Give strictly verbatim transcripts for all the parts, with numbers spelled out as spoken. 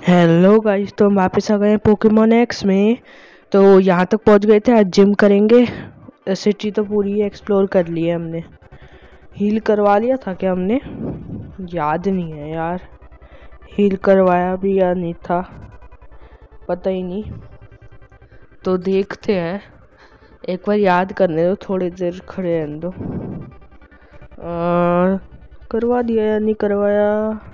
Hello guys, तो हम वापस आ गए हैं पोकेमोन एक्स में। तो यहाँ तक पहुँच गए थे। आज जिम करेंगे। सिटी तो पूरी एक्सप्लोर कर ली है हमने। हील करवा लिया था क्या हमने? याद नहीं है यार, हील करवाया भी या नहीं था, पता ही नहीं। तो देखते हैं, एक बार याद करने दो, थोड़ी देर खड़े रहने दो। आ, करवा दिया या नहीं करवाया?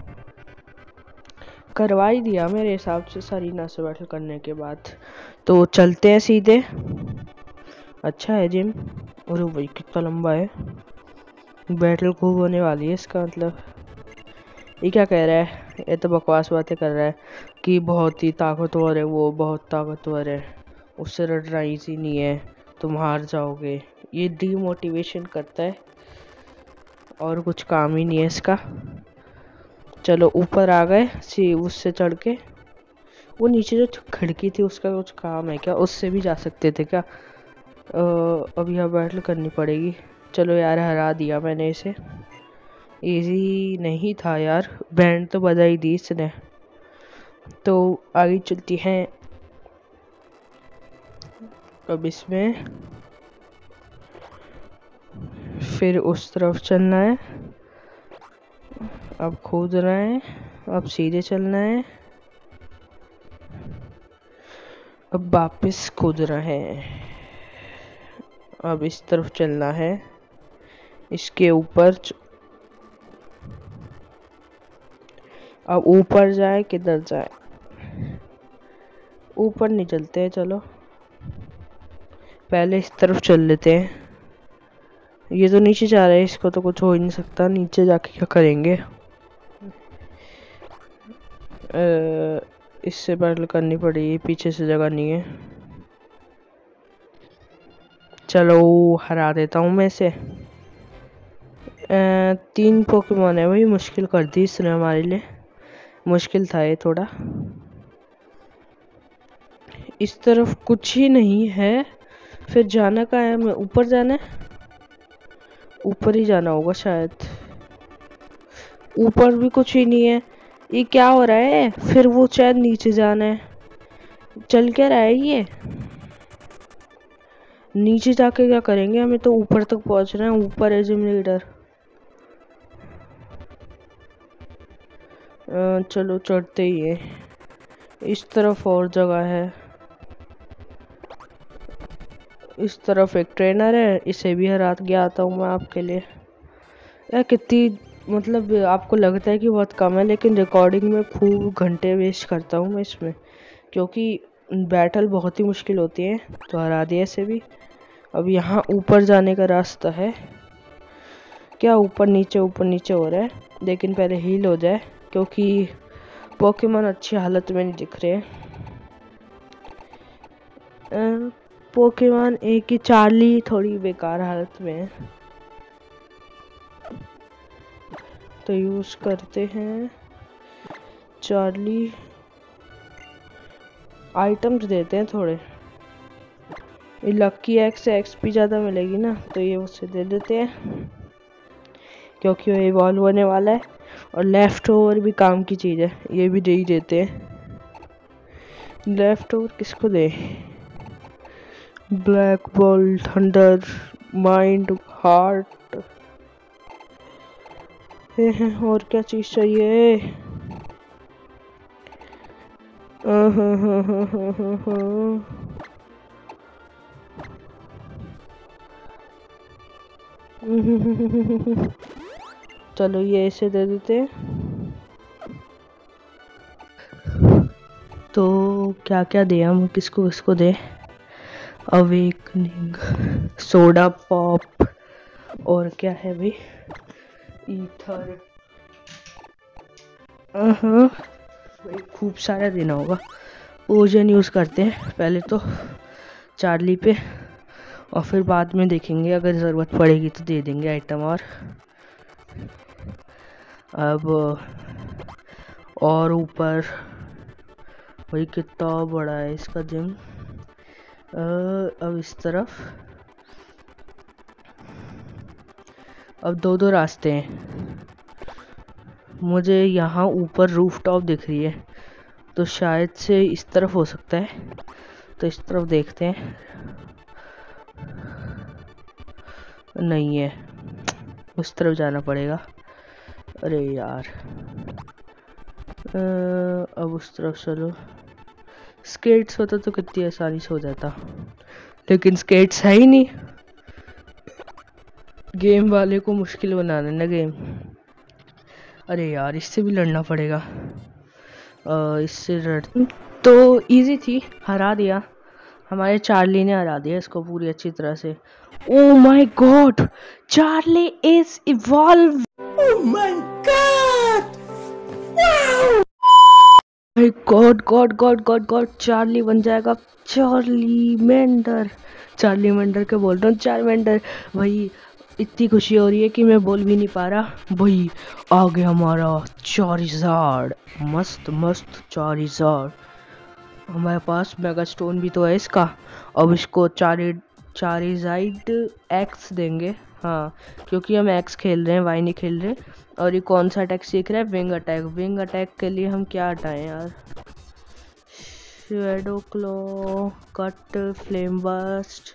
करवा ही दिया मेरे हिसाब से, सरीना से बैटल करने के बाद। तो चलते हैं सीधे। अच्छा है जिम। अरे भाई कितना लंबा है। बैटल खूब होने वाली है इसका मतलब। ये क्या कह रहा है? ये तो बकवास बातें कर रहा है कि बहुत ही ताकतवर है, वो बहुत ताकतवर है, उससे लड़ना इजी नहीं है, तुम हार जाओगे। ये डीमोटिवेशन करता है और कुछ काम ही नहीं है इसका। चलो ऊपर आ गए सी, उससे चढ़ के। वो नीचे जो खिड़की थी उसका कुछ काम है क्या? उससे भी जा सकते थे क्या? अब यहाँ बैटल करनी पड़ेगी। चलो यार, हरा दिया मैंने इसे। इजी नहीं था यार, बैंड तो बजा ही दी इसने। तो आगे चलती हैं। अब इसमें फिर उस तरफ चलना है। अब कूदना है, अब सीधे चलना है, अब वापस कूदना है। अब इस तरफ चलना है, इसके ऊपर। अब ऊपर जाए किधर जाए? ऊपर नहीं चलते हैं, चलो पहले इस तरफ चल लेते हैं। ये तो नीचे जा रहा है, इसको तो कुछ हो ही नहीं सकता। नीचे जाके क्या करेंगे? आ, इससे बैटल करनी पड़ेगी, पीछे से जगह नहीं है। चलो हरा देता हूँ मैं इसे। तीन पोकेमोन है भाई, मुश्किल कर दी इसने हमारे लिए। मुश्किल था ये थोड़ा। इस तरफ कुछ ही नहीं है, फिर जाना कहाँ है? मैं ऊपर जाना है, ऊपर ही जाना होगा शायद। ऊपर भी कुछ ही नहीं है। ये क्या हो रहा है? फिर वो शायद नीचे जाना है। चल क्या रहा है ये? नीचे जाके क्या करेंगे? हमें तो ऊपर तक पहुंचना है। ऊपर है जिम लीडर। चलो चढ़ते ही है। इस तरफ और जगह है, इस तरफ एक ट्रेनर है, इसे भी हरा के आता हूँ मैं आपके लिए। यार कितनी, मतलब आपको लगता है कि बहुत कम है, लेकिन रिकॉर्डिंग में खूब घंटे वेस्ट करता हूँ मैं इसमें, क्योंकि बैटल बहुत ही मुश्किल होती है। तो हरा दिया इसे भी। अब यहाँ ऊपर जाने का रास्ता है क्या? ऊपर नीचे ऊपर नीचे हो रहा है, लेकिन पहले हील हो जाए, क्योंकि पोकेमॉन अच्छी हालत में नहीं दिख रहे। पोकेमॉन एक ही चार्ली थोड़ी बेकार हालत में है। तो यूज करते हैं चार्ली। आइटम्स देते हैं थोड़े। ये लक्की एक्स से एक्सपी ज़्यादा मिलेगी ना, तो ये उससे दे देते हैं, क्योंकि वो इवॉल्व होने वाला है। और लेफ्ट ओवर भी काम की चीज़ है, ये भी दे ही देते हैं। लेफ्ट ओवर किसको दे? Black ball, thunder, mind, heart. और क्या चीज़ चाहिए? चलो ये ऐसे दे देते हैं। तो क्या क्या दे हम, किसको किसको दे? अवेकनिंग, सोडा पॉप, और क्या है भाई? ईथर। भाई खूब सारा देना होगा। ओजन यूज़ करते हैं पहले तो चार्ली पे, और फिर बाद में देखेंगे, अगर ज़रूरत पड़ेगी तो दे देंगे आइटम। और अब और ऊपर भाई कितना बड़ा है इसका जिम। अब इस तरफ, अब दो दो रास्ते हैं। मुझे यहाँ ऊपर रूफ टॉप दिख रही है, तो शायद से इस तरफ हो सकता है, तो इस तरफ देखते हैं। नहीं है, उस तरफ जाना पड़ेगा। अरे यार, आ, अब उस तरफ चलो। स्केट्स होता तो कितनी आसानी से हो जाता, लेकिन स्केट्स है ही नहीं। गेम वाले को मुश्किल बनाने ना गेम। अरे यार, इससे भी लड़ना पड़ेगा। आ, इससे लड़ तो इजी थी, हरा दिया हमारे चार्ली ने, हरा दिया इसको पूरी अच्छी तरह से। Oh my God, Charlie is evolve. Oh my God, wow, my God God God God God, Charlie बन जाएगा चार्ली मेंडर। चार्ली मेंडर के बोल रहा हूँ, चार्मेंडर। भाई इतनी खुशी हो रही है कि मैं बोल भी नहीं पा रहा। भाई आ गया हमारा चारिज़ार्ड, मस्त मस्त चारिज़ार्ड। हमारे पास मेगा स्टोन भी तो है इसका। अब इसको चारी चारिज़ाइड एक्स देंगे, हाँ, क्योंकि हम एक्स खेल रहे हैं, वाई नहीं खेल रहे। और ये कौन सा अटैक सीख रहा है? Wing attack. विंग अटैक के लिए हम क्या हटाएं यार? Shadow claw, cut, flame burst.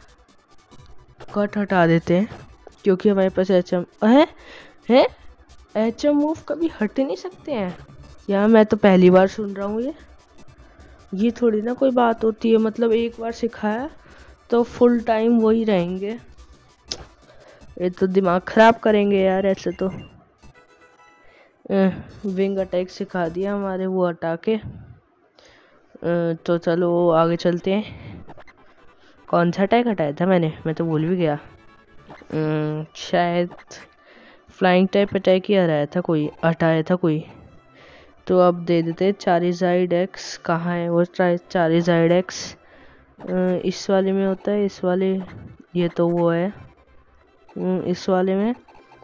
Cut हटा देते हैं क्योंकि हमारे पास एच एम है है एच एम मूव कभी हट नहीं सकते हैं यार। मैं तो पहली बार सुन रहा हूँ ये ये थोड़ी ना कोई बात होती है। मतलब एक बार सिखाया तो फुल टाइम वही रहेंगे? ये तो दिमाग खराब करेंगे यार ऐसे तो। विंग अटैक सिखा दिया हमारे वो हटा के। तो चलो आगे चलते हैं। कौन सा अटैक हटाया था मैंने? मैं तो भूल भी गया। शायद फ्लाइंग टाइप अटैक ही हराया था कोई, हटाया था कोई। तो अब दे देते चारिज़ाइड एक्स। कहाँ है वो चारिज़ाइड एक्स? इस वाले में होता है, इस वाले, ये तो वो है इस वाले में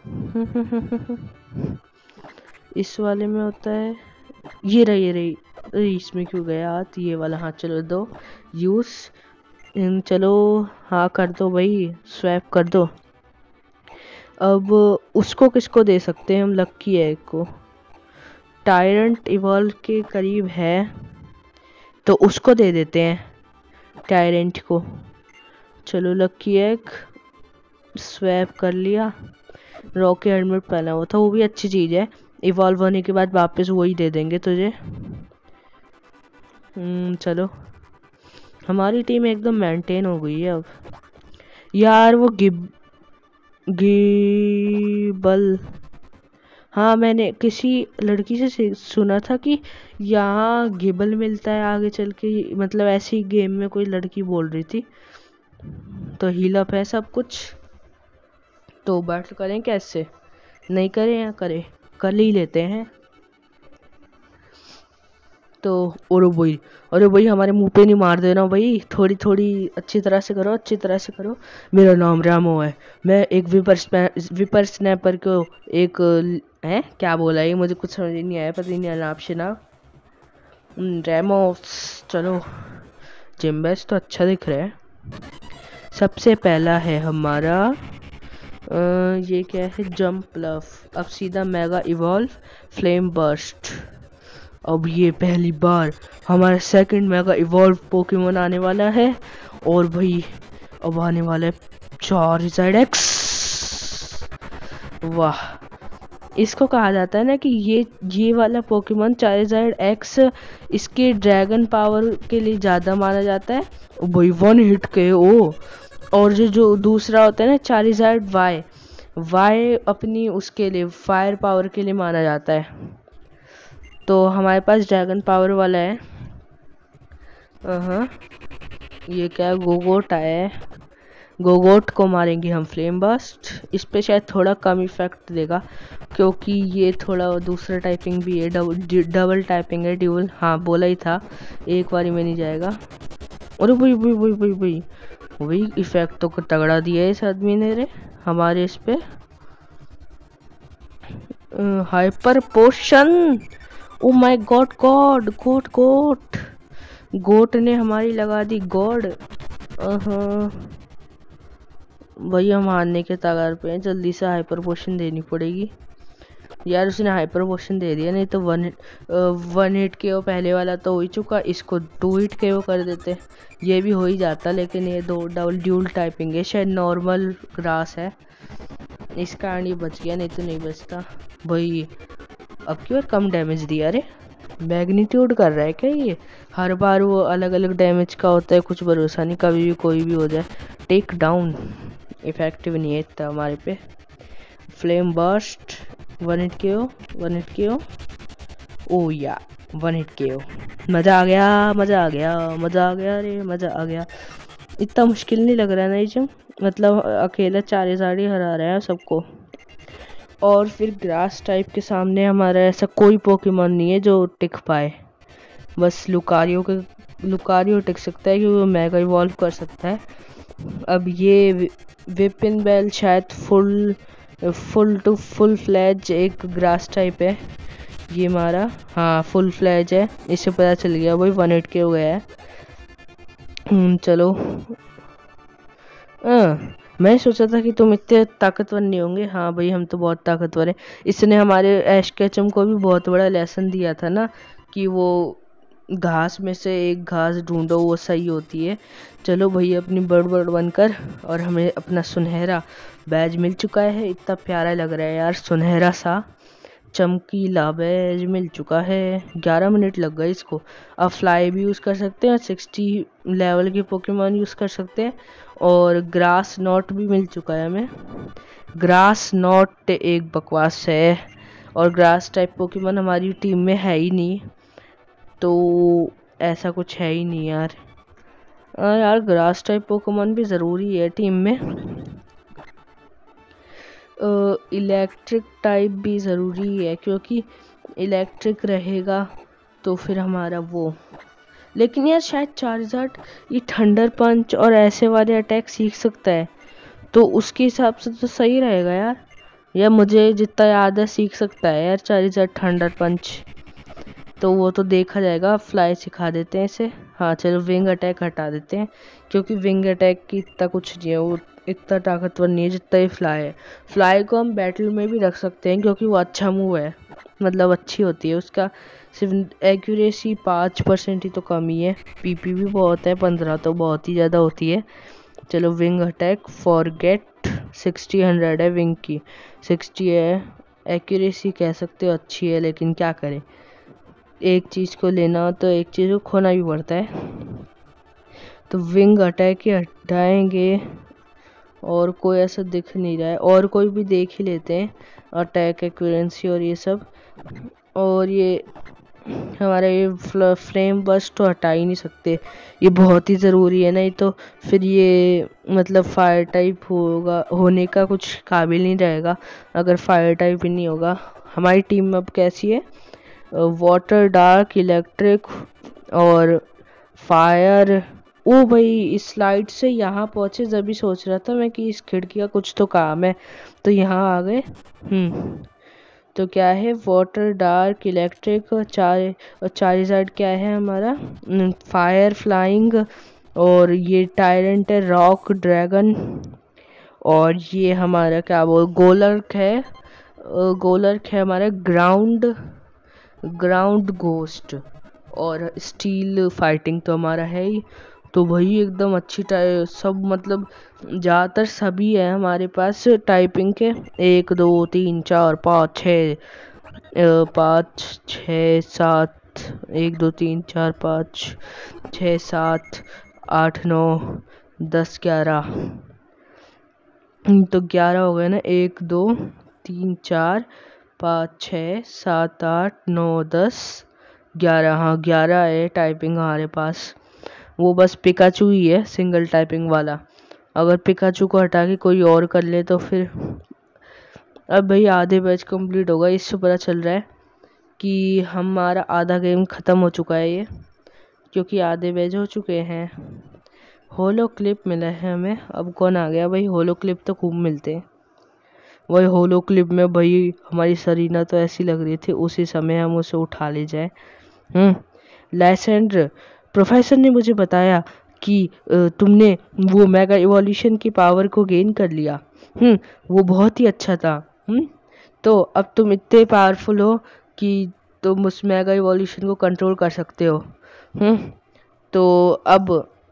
इस वाले में होता है। ये रही ये रही अरे इसमें क्यों गया हाथ? ये वाला हाथ। चलो दो यूज, चलो हाँ कर दो भाई, स्वैप कर दो। अब उसको किसको दे सकते हैं हम? लक्की है एक को। टायरेंट इवॉल्व के करीब है तो उसको दे देते हैं, टायरेंट को। चलो लक्की एक स्वैप कर लिया। रॉकी हेलमेट पहना हुआ था, वो भी अच्छी चीज़ है। इवॉल्व होने के बाद वापस वही दे देंगे तुझे। चलो हमारी टीम एकदम मेंटेन हो गई है अब। यार वो गिब गिबल, हाँ मैंने किसी लड़की से सुना था कि यहाँ गिबल मिलता है आगे चल के। मतलब ऐसी गेम में कोई लड़की बोल रही थी। तो हील अप है सब कुछ। तो बैटल करें कैसे? नहीं करें या करें? कर ही लेते हैं। तो अरे भाई, अरे भाई हमारे मुंह पे नहीं मार देना भाई। थोड़ी थोड़ी अच्छी तरह से करो, अच्छी तरह से करो। मेरा नाम रैमो है। मैं एक विपर विपर स्नैपर को एक है क्या बोला ये, मुझे कुछ समझ नहीं आया, पता नहीं नाम से ना। रैमो। चलो जिम्बेस तो अच्छा दिख रहा है। सबसे पहला है हमारा आ, ये क्या है? जंप लफ। अब सीधा मेगा इवॉल्व फ्लेम बर्स्ट। अब ये पहली बार हमारा सेकंड मेगा इवॉल्व पोकेमोन आने वाला है। और भाई अब आने वाला है चारिज़ाइड एक्स। वाह, इसको कहा जाता है ना कि ये ये वाला पोकेमोन चारिज़ाइड एक्स, इसके ड्रैगन पावर के लिए ज़्यादा माना जाता है। भाई वन हिट के ओ। और जो जो दूसरा होता है ना चारिज़ाइड वाई, वाई अपनी उसके लिए फायर पावर के लिए माना जाता है। तो हमारे पास ड्रैगन पावर वाला है। हाँ, ये क्या गोगोट आया है? गोगोट को मारेंगे हम फ्लेम बस्ट। इस पे शायद थोड़ा कम इफेक्ट देगा क्योंकि ये थोड़ा दूसरा टाइपिंग भी है, डबल डबल टाइपिंग है, ड्यूल। हाँ बोला ही था, एक बारी में नहीं जाएगा। अरे भाई भाई भाई भाई भाई वही इफेक्ट तो तगड़ा दिया है इस आदमी ने रे हमारे इस पे। Hyper potion. Oh my God God goat goat goat ने हमारी लगा दी गॉड। भाई हम हारने के तागार पे हैं, जल्दी से हाइपर पोशन देनी पड़ेगी। यार उसने हाइपर पोशन दे दिया, नहीं तो वन वन हिट के ओ पहले वाला तो हो ही चुका, इसको टू हिट के ओ कर देते, ये भी हो ही जाता। लेकिन ये दो डबल ड्यूल टाइपिंग है, शायद नॉर्मल ग्रास है, इस कारण ये बच गया, नहीं तो नहीं बचता भाई। अब की बार कम डैमेज दिया। अरे मैग्नीट्यूड कर रहा है क्या ये? हर बार वो अलग अलग डैमेज का होता है, कुछ भरोसा नहीं, कभी भी कोई भी हो जाए। टेक डाउन इफेक्टिव नहीं है इतना हमारे पे। फ्लेम बर्स्ट वन हिट के ओ, वन हिट के ओ, ओ या वन हिट के ओ। मज़ा आ गया, मज़ा आ गया, मज़ा आ गया, अरे मज़ा आ गया। इतना मुश्किल नहीं लग रहा है ना ये जो, मतलब अकेला चार हजार ही हरा रहा है सबको। और फिर ग्रास टाइप के सामने हमारा ऐसा कोई पोकेमॉन नहीं है जो टिक पाए, बस लुकारियो के लुकारियो टिक सकता है क्योंकि वो मेगा इवॉल्व कर सकता है। अब ये वेपन बेल शायद फुल फुल टू फुल फ्लैज एक ग्रास टाइप है ये हमारा, हाँ फुल फ्लैज है, इससे पता चल गया भाई वन एट के हो गया है। चलो हाँ, मैं सोचा था कि तुम इतने ताकतवर नहीं होंगे, हाँ भाई हम तो बहुत ताकतवर हैं। इसने हमारे ऐश केचम को भी बहुत बड़ा लेसन दिया था ना कि वो घास में से एक घास ढूंढो वो सही होती है। चलो भाई अपनी बर्ड बर्ड बनकर, और हमें अपना सुनहरा बैज मिल चुका है, इतना प्यारा लग रहा है यार, सुनहरा सा चमकीला बैज मिल चुका है। ग्यारह मिनट लग गए इसको। अब फ्लाई भी यूज़ कर सकते हैं, सिक्सटी लेवल के पोकेमॉन यूज़ कर सकते हैं, और ग्रास नॉट भी मिल चुका है हमें। ग्रास नॉट एक बकवास है, और ग्रास टाइप पोकेमॉन हमारी टीम में है ही नहीं, तो ऐसा कुछ है ही नहीं यार। आ, यार ग्रास टाइप पोकेमॉन भी ज़रूरी है टीम में। इलेक्ट्रिक टाइप भी ज़रूरी है क्योंकि इलेक्ट्रिक रहेगा तो फिर हमारा वो, लेकिन यार शायद चार्जर्ड ये थंडर पंच और ऐसे वाले अटैक सीख सकता है, तो उसके हिसाब से तो सही रहेगा यार। या मुझे जितना याद है सीख सकता है यार चार्जर्ड थंडर पंच, तो वो तो देखा जाएगा। फ्लाई सिखा देते हैं इसे। हाँ चलो विंग अटैक हटा देते हैं क्योंकि विंग अटैक की इतना कुछ नहीं है, वो इतना ताकतवर नहीं है जितना ही फ्लाई है। फ्लाई को हम बैटल में भी रख सकते हैं क्योंकि वो अच्छा मूव है, मतलब अच्छी होती है उसका, सिर्फ एक्यूरेसी पाँच परसेंट ही तो कम ही है, पीपी भी बहुत है पंद्रह, तो बहुत ही ज़्यादा होती है। चलो wing attack forget sixty hundred है विंग की, सिक्सटी है, एक्यूरेसी कह सकते हो अच्छी है, लेकिन क्या करें, एक चीज़ को लेना हो तो एक चीज़ को खोना भी पड़ता है। तो विंग अटैक ही हटाएंगे, और कोई ऐसा दिख नहीं रहा है, और कोई भी देख ही लेते हैं, अटैक एक्यूरेंसी और ये सब। और ये हमारा ये फ्लेम बस्ट तो हटा ही नहीं सकते, ये बहुत ही ज़रूरी है, नहीं तो फिर ये मतलब फायर टाइप होगा होने का कुछ काबिल नहीं रहेगा अगर फायर टाइप ही नहीं होगा। हमारी टीम अब कैसी है, वाटर डार्क इलेक्ट्रिक और फायर। ओ भाई इस स्लाइड से यहाँ पहुँचे, जब भी सोच रहा था मैं कि इस खिड़की का कुछ तो काम है, तो यहाँ आ गए। हम्म तो क्या है, वाटर डार्क इलेक्ट्रिक, चार चार्जर्ड क्या है हमारा, फायर फ्लाइंग, और ये टायरेंट है रॉक ड्रैगन, और ये हमारा क्या बोल गोलर्क है, गोलर्क है हमारा ग्राउंड ग्राउंड घोस्ट, और स्टील फाइटिंग तो हमारा है ही। तो भाई एकदम अच्छी टाइप सब, मतलब ज़्यादातर सभी है हमारे पास टाइपिंग के, एक दो तीन चार पाँच छः पाँच छः सात, एक दो तीन चार पाँच छः सात आठ नौ दस ग्यारह, तो ग्यारह हो गए ना, एक दो तीन चार पाँच छः सात आठ नौ दस ग्यारह, हाँ ग्यारह है टाइपिंग हमारे पास। वो बस पिकाचू ही है सिंगल टाइपिंग वाला, अगर पिकाचू को हटा के कोई और कर ले तो फिर। अब भाई आधे बैच कंप्लीट होगा, इससे पता चल रहा है कि हमारा आधा गेम ख़त्म हो चुका है ये, क्योंकि आधे बैच हो चुके हैं। होलो क्लिप मिला है हमें, अब कौन आ गया भाई, होलो क्लिप तो खूब मिलते हैं। वही होलो क्लिप में भाई हमारी सरीना तो ऐसी लग रही थी, उसी समय हम उसे उठा ले जाए। हम्म लाइसेंड्र, प्रोफेसर ने मुझे बताया कि तुमने वो मेगा इवोल्यूशन की पावर को गेन कर लिया। हम्म वो बहुत ही अच्छा था। हम्म तो अब तुम इतने पावरफुल हो कि तुम उस मेगा इवोल्यूशन को कंट्रोल कर सकते हो। हम्म तो अब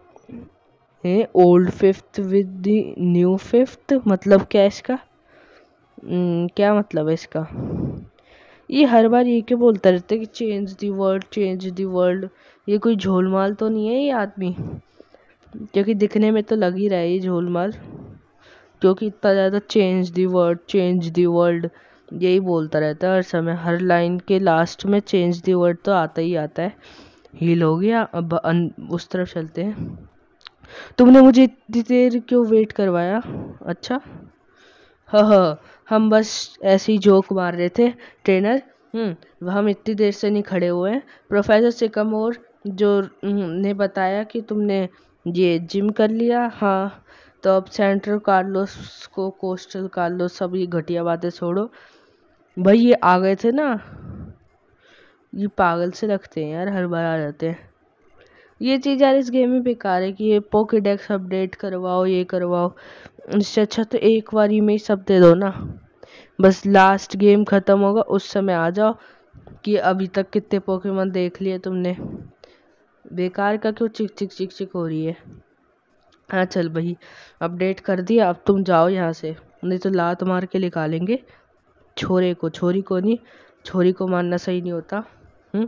old fifth with the new fifth मतलब क्या इसका? हम्म, क्या मतलब है इसका? ये हर बार ये क्यों बोलता रहता है कि change the world change the world? ये कोई झोलमाल तो नहीं है ये आदमी? क्योंकि दिखने में तो लग ही रहा है ये झोलमाल, क्योंकि इतना ज़्यादा change the world change the world यही बोलता रहता है हर समय। हर लाइन के लास्ट में चेंज दी वर्ल्ड तो आता ही आता है। हील हो गया, अब अन, उस तरफ चलते हैं। तुमने मुझे इतनी देर क्यों वेट करवाया? अच्छा, हाँ हाँ, हम बस ऐसे ही जोक मार रहे थे ट्रेनर। हम्म हम इतनी देर से नहीं खड़े हुए हैं। प्रोफेसर सिकामोर जो हम्म, ने बताया कि तुमने ये जिम कर लिया। हाँ, तो अब सेंट्रल कार्लोस को कोस्टल कार्लोस सब ये घटिया बातें छोड़ो। भाई ये आ गए थे ना, ये पागल से लगते हैं यार, हर बार आ जाते हैं। ये चीज़ यार इस गेम में बेकार है कि ये पोकेडेक्स अपडेट करवाओ ये करवाओ, इससे अच्छा तो एक बारी में ही सब दे दो ना। बस लास्ट गेम ख़त्म होगा उस समय आ जाओ कि अभी तक कितने पोकेमॉन देख लिए तुमने। बेकार का क्यों चिक चिक चिक चिक हो रही है? हाँ चल भाई, अपडेट कर दिया, अब तुम जाओ यहाँ से, नहीं तो लात मार के निकालेंगे छोरे को। छोरी को नहीं, छोरी को मारना सही नहीं होता। हम्म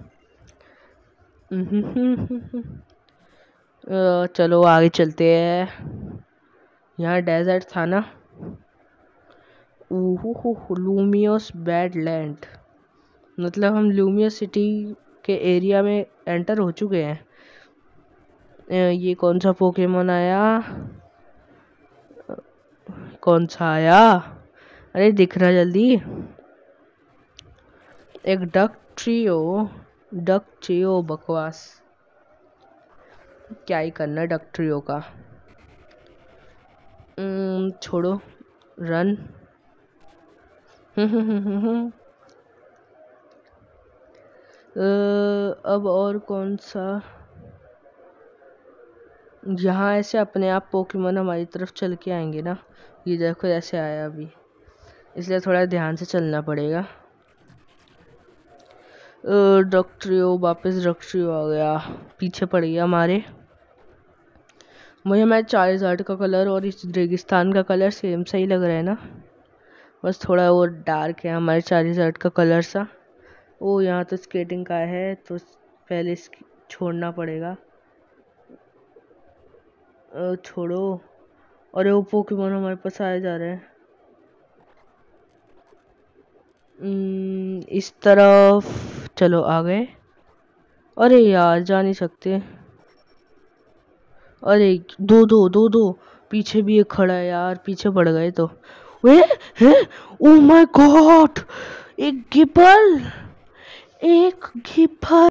अ, चलो आगे चलते हैं। यहाँ डेजर्ट था ना। ओहो, लूमियस बैडलैंड, मतलब हम लूमियस सिटी के एरिया में एंटर हो चुके हैं। अ, ये कौन सा पोकेमोन आया? कौन सा आया? अरे दिख रहा जल्दी। एक डक ट्रियो। डक ट्रियो बकवास, क्या ही करना डक ट्रियो का। उम्म, छोड़ो, रन। अब और कौन सा? यहाँ ऐसे अपने आप पोकेमोन हमारी तरफ चल के आएंगे ना। ये देखो ऐसे आया अभी, इसलिए थोड़ा ध्यान से चलना पड़ेगा। डॉक्टरियो, वापस डॉक्टरियो आ गया, पीछे पड़ गया हमारे। मुझे मैं चार्जर्ड का कलर और इस रेगिस्तान का कलर सेम सही लग रहा है ना, बस थोड़ा वो डार्क है हमारे चार्जर्ड का कलर सा। ओ यहाँ तो स्केटिंग का है तो पहले छोड़ना पड़ेगा। अ, छोड़ो। अरे वो पोकेमोन हमारे पास आए जा रहे हैं। इस तरफ चलो, आ गए। अरे यार जा नहीं सकते। अरे दो दो दो दो पीछे भी एक खड़ा है यार, पीछे पड़ गए तो। वे है, ओ माय गॉड, एक गिबल, एक गिबल।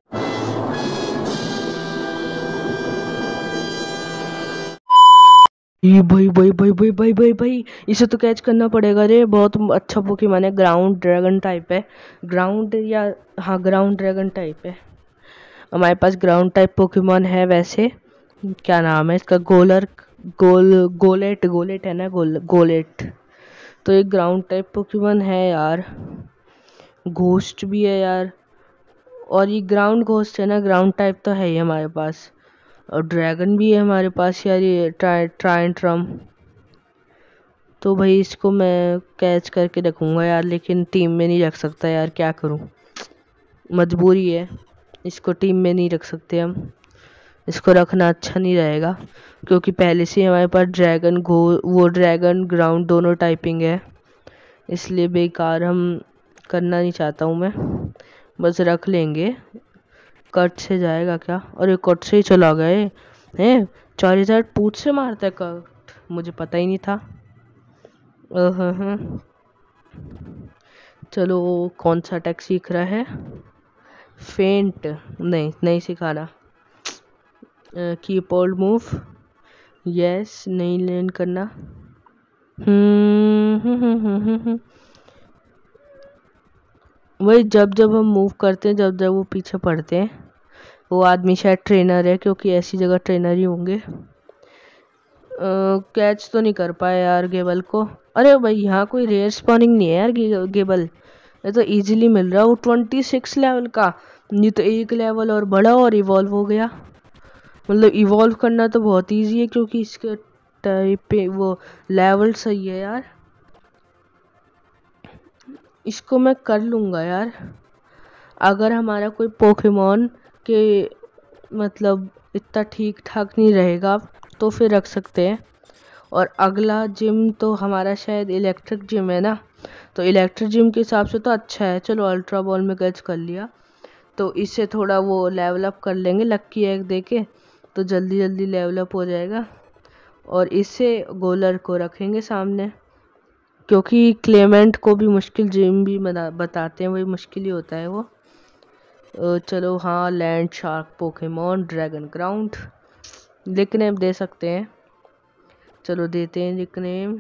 ये भाई भाई भाई भाई भाई भाई भाई इसे तो कैच करना पड़ेगा रे। बहुत अच्छा पोकेमॉन है, ग्राउंड ड्रैगन टाइप है। ग्राउंड या हाँ ग्राउंड ड्रैगन टाइप है। हमारे पास ग्राउंड टाइप पोकेमॉन है वैसे। क्या नाम है इसका? गोलर गोल गोलेट गोलेट है ना, गोल गोलेट। तो एक ग्राउंड टाइप पोकेमॉन है यार। घोस्ट भी है यार, और ये ग्राउंड घोस्ट है ना, ग्राउंड टाइप तो है ही हमारे पास। और ड्रैगन भी है हमारे पास यार, ये ट्राई ट्राइंट्रम। तो भाई इसको मैं कैच करके रखूँगा यार, लेकिन टीम में नहीं रख सकता यार, क्या करूँ, मजबूरी है। इसको टीम में नहीं रख सकते हम, इसको रखना अच्छा नहीं रहेगा, क्योंकि पहले से हमारे पास ड्रैगन गो वो ड्रैगन ग्राउंड दोनों टाइपिंग है, इसलिए बेकार हम करना नहीं चाहता हूँ मैं, बस रख लेंगे। कट से जाएगा क्या? अरे कट से ही चला गए हैं। चार हजार पूछ से मारता है कट, मुझे पता ही नहीं था। हाँ चलो, कौन सा अटैक सीख रहा है? फेंट नहीं नहीं सिखाना। कीप होल्ड मूव, यस नहीं लर्न करना। हम्म वही जब जब हम मूव करते हैं, जब जब वो पीछे पड़ते हैं, वो आदमी शायद ट्रेनर है, क्योंकि ऐसी जगह ट्रेनर ही होंगे। कैच तो नहीं कर पाया यार गेबल को। अरे भाई यहाँ कोई रेयर स्पॉनिंग नहीं है यार गे, गेबल। ये तो इजीली मिल रहा है वो ट्वेंटी सिक्स लेवल का। ये तो एक लेवल और बढ़ा और इवॉल्व हो गया। मतलब इवॉल्व करना तो बहुत इजी है क्योंकि इसके टाइप पे वो लेवल सही है यार। इसको मैं कर लूँगा यार। अगर हमारा कोई पोकेमॉन के मतलब इतना ठीक ठाक नहीं रहेगा तो फिर रख सकते हैं। और अगला जिम तो हमारा शायद इलेक्ट्रिक जिम है ना, तो इलेक्ट्रिक जिम के हिसाब से तो अच्छा है। चलो अल्ट्रा बॉल में कैच कर लिया तो इससे थोड़ा वो लेवल अप कर लेंगे लक्की एग देके, तो जल्दी जल्दी लेवल अप हो जाएगा। और इससे गोलर को रखेंगे सामने क्योंकि क्लेमेंट को भी मुश्किल जिम भी बताते हैं, वही मुश्किल ही होता है वो। चलो हाँ, land shark Pokemon dragon ground nickname दे सकते हैं। चलो देते हैं निकनेम।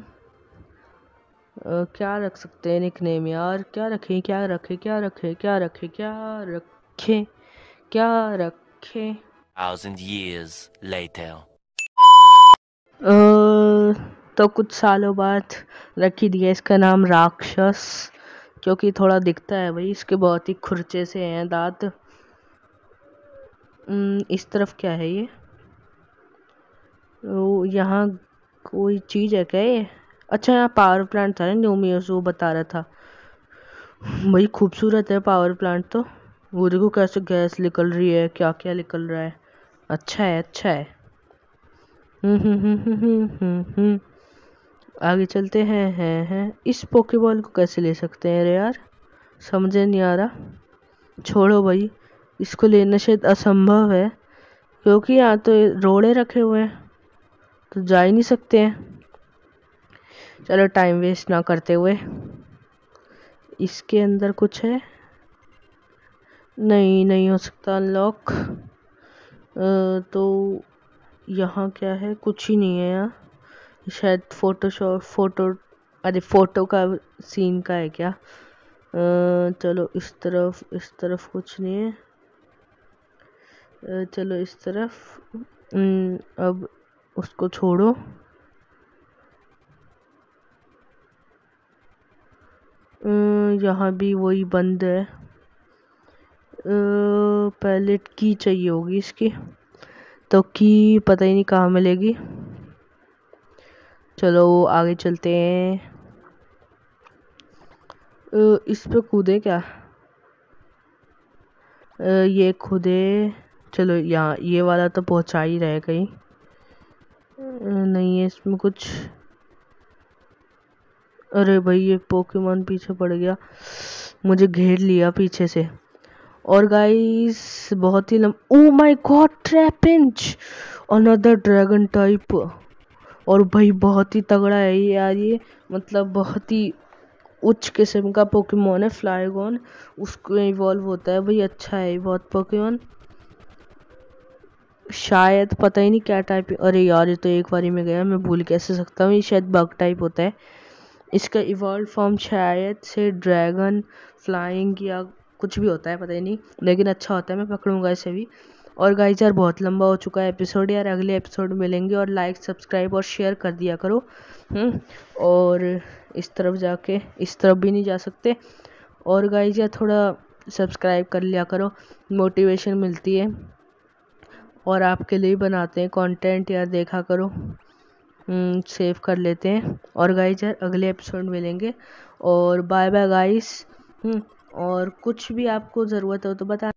क्या रख सकते हैं निकनेम यार? क्या रखें क्या रखें क्या रखें क्या रखें क्या रखें क्या रखें Thousand years later. तो कुछ सालों बाद रखी दिया इसका नाम राक्षस, क्योंकि थोड़ा दिखता है भाई, इसके बहुत ही खुरचे से हैं दांत। इस तरफ क्या है ये? ओ, यहाँ कोई चीज़ है क्या ये? अच्छा यहाँ पावर प्लांट था ना, न्यूमियोस वो बता रहा था। भाई खूबसूरत है पावर प्लांट तो। वो देखो कैसे गैस निकल रही है, क्या क्या निकल रहा है। अच्छा है अच्छा है। हम्म हम्म हम्म हम्म हम्म हम्म आगे चलते हैं हैं हैं इस पोकेबॉल को कैसे ले सकते हैं रे यार? समझ नहीं आ रहा। छोड़ो भाई, इसको लेना शायद असंभव है क्योंकि यहाँ तो रोड़े रखे हुए हैं तो जा ही नहीं सकते हैं। चलो टाइम वेस्ट ना करते हुए, इसके अंदर कुछ है? नहीं नहीं हो सकता अनलॉक। तो यहाँ क्या है? कुछ ही नहीं है यहाँ। शायद फोटोशॉप फोटो अरे फोटो का सीन का है क्या? आ, चलो इस तरफ इस तरफ कुछ नहीं है। आ, चलो इस तरफ। अब उसको छोड़ो। यहाँ भी वही बंद है। पहले की चाहिए होगी इसकी, तो की पता ही नहीं कहाँ मिलेगी। चलो आगे चलते हैं। इस पे कूदे क्या? ये कूदे। चलो यहाँ ये वाला तो पहुँचा ही रहे कहीं। नहीं है इसमें कुछ। अरे भाई ये पोकेमॉन पीछे पड़ गया, मुझे घेर लिया पीछे से। और गाइस बहुत ही लम oh my God Trapinch, another dragon type. और भाई बहुत ही तगड़ा है ये यार, ये मतलब बहुत ही उच्च किस्म का पोकेमॉन है फ्लाइगॉन, उसको इवॉल्व होता है भाई। अच्छा है बहुत पोकेमॉन, शायद पता ही नहीं क्या टाइप। अरे यार ये तो एक बारी में गया, मैं भूल कैसे सकता हूँ। ये शायद बग टाइप होता है। इसका इवॉल्व फॉर्म शायद से ड्रैगन फ्लाइंग या कुछ भी होता है, पता ही नहीं, लेकिन अच्छा होता है, मैं पकड़ूंगा इसे भी। और गाइस यार बहुत लंबा हो चुका है एपिसोड यार, अगले एपिसोड मिलेंगे। और लाइक सब्सक्राइब और शेयर कर दिया करो। हम्म और इस तरफ जाके इस तरफ भी नहीं जा सकते। और गाइस यार थोड़ा सब्सक्राइब कर लिया करो, मोटिवेशन मिलती है। और आपके लिए बनाते हैं कंटेंट यार, देखा करो। सेव कर लेते हैं। और गाइस यार अगले एपिसोड मिलेंगे। और बाय बाय गाइस। और कुछ भी आपको ज़रूरत हो तो बता